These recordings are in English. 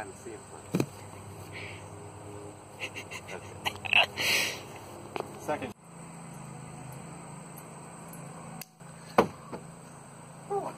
and see it first. That's it. Second. Oh.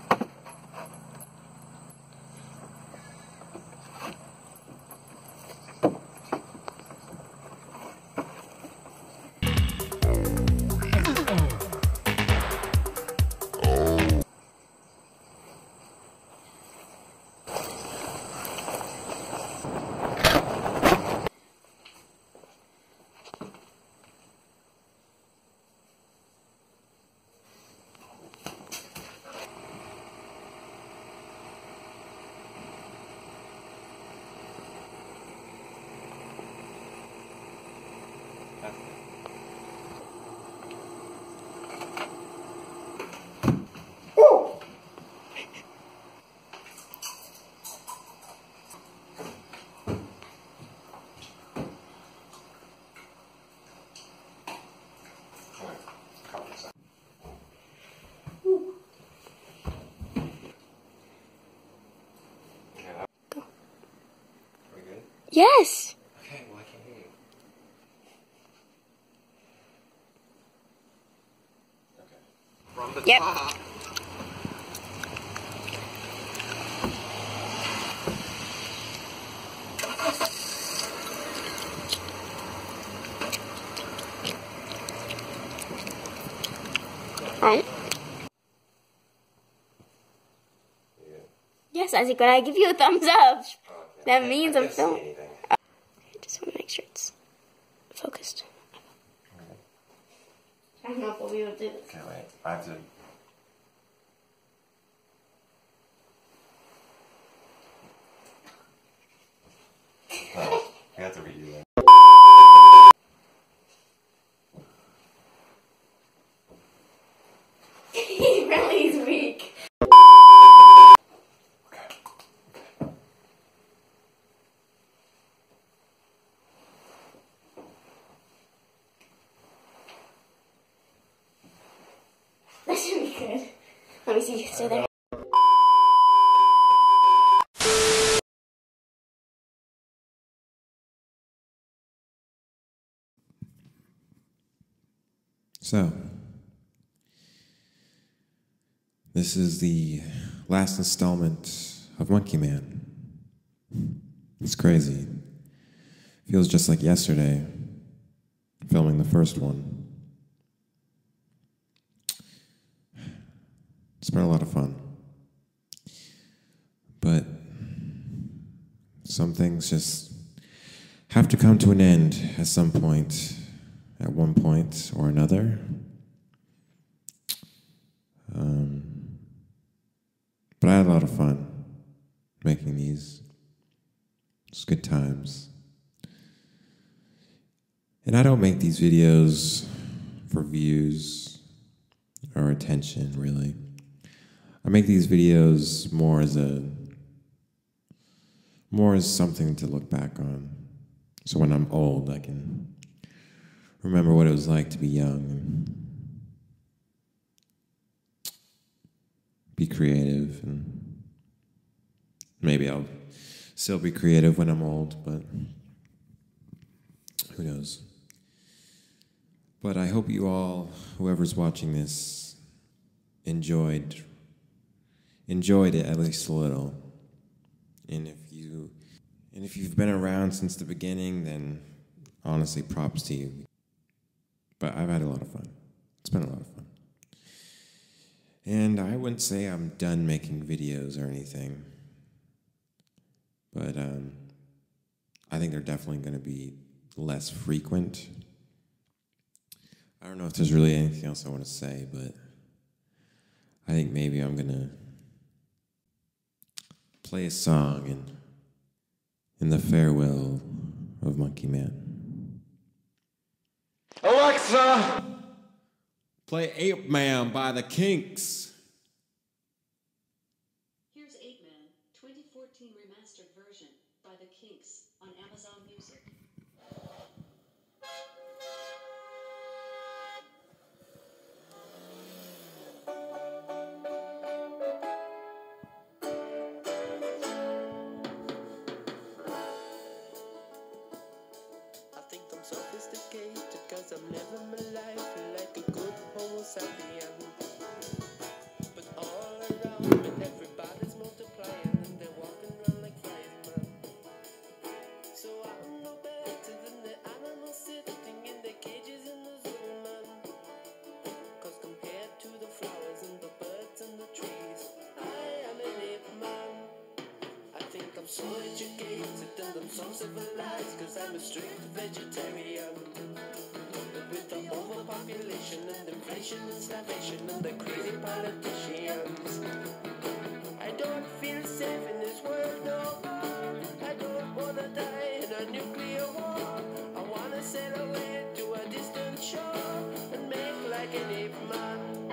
Yes. Okay, well I can't hear you. Okay. From the top. Right. Yes, Isaac, when I give you a thumbs up, Okay. that means I'm filming. Anything. I just want to make sure it's focused. Okay. I don't know if we'll be able to do this. Okay, wait. I have to. Oh, I have to redo that. He really is weak. That should be good. Let me see. Stay there. So, this is the last installment of Monkey Man. It's crazy. Feels just like yesterday, filming the first one. It's been a lot of fun. But some things just have to come to an end at some point, at one point or another. But I had a lot of fun making these. It's good times. And I don't make these videos for views or attention, really. I make these videos more as something to look back on. So when I'm old, I can remember what it was like to be young and be creative, and maybe I'll still be creative when I'm old, but who knows. But I hope you all, whoever's watching this, enjoyed it at least a little. And if you've been around since the beginning, then honestly, props to you. But I've had a lot of fun. It's been a lot of fun. And I wouldn't say I'm done making videos or anything. But I think they're definitely going to be less frequent. I don't know if there's really anything else I want to say, but I think maybe I'm going to play a song in the farewell of Monkey Man. Alexa! Play Ape Man by the Kinks. Here's Ape Man, 2014 remastered version by the Kinks on Amazon Music. educated and I'm so civilized, cause I'm a strict vegetarian. But with the overpopulation and inflation and starvation and the crazy politicians, I don't feel safe in this world no more. I don't wanna die in a nuclear war. I wanna sail away to a distant shore and make like an ape man.